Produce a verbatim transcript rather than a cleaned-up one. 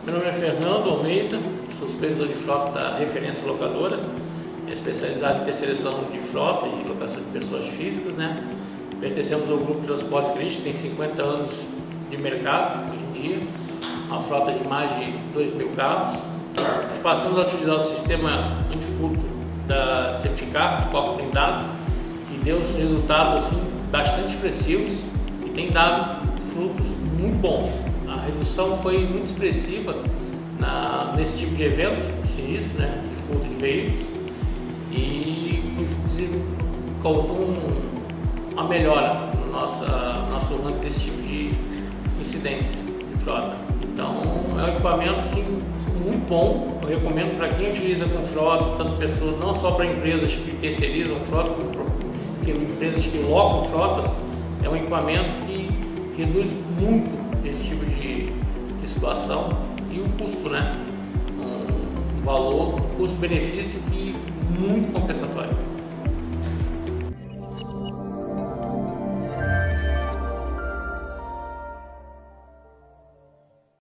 Meu nome é Fernando Almeida, sou supervisor de frota da Referência Locadora, especializado em terceirização de frota e locação de pessoas físicas, né? Pertencemos ao grupo Transportes Críticos, tem cinquenta anos de mercado hoje em dia, uma frota de mais de dois mil carros. Nós passamos a utilizar o sistema antifurto da Safety Car, de cofre blindado, que deu resultados assim, bastante expressivos e tem dado frutos muito bons. A redução foi muito expressiva na, nesse tipo de evento, sinistro, né, de furto de veículos, e inclusive causou um, uma melhora no nosso, nosso ranking desse tipo de incidência de frota. Então é um equipamento assim, muito bom, eu recomendo para quem utiliza com frota, tanto pessoas, não só para empresas que terceirizam frota, como para empresas que locam frotas. É um equipamento que reduz muito esse tipo de, de situação e o custo, né? Um valor, um custo-benefício que muito compensatório.